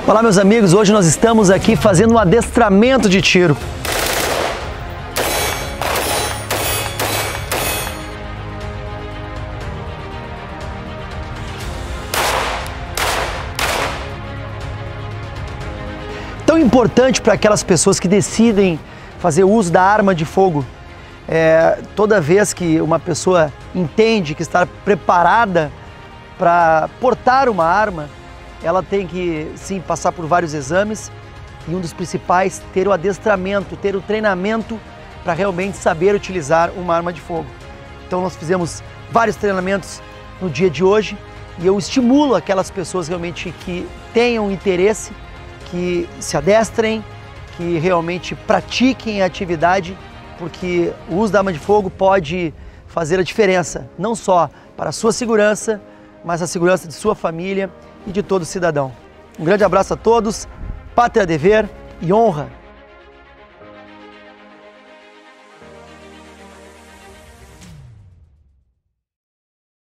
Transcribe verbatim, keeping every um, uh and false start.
Olá, meus amigos, hoje nós estamos aqui fazendo um adestramento de tiro. Tão importante para aquelas pessoas que decidem fazer uso da arma de fogo. É, toda vez que uma pessoa entende que está preparada para portar uma arma, ela tem que, sim, passar por vários exames e um dos principais, ter o adestramento, ter o treinamento para realmente saber utilizar uma arma de fogo. Então nós fizemos vários treinamentos no dia de hoje e eu estimulo aquelas pessoas realmente que tenham interesse, que se adestrem, que realmente pratiquem a atividade, porque o uso da arma de fogo pode fazer a diferença, não só para a sua segurança, mas a segurança de sua família e de todo cidadão. Um grande abraço a todos, pátria, dever e honra!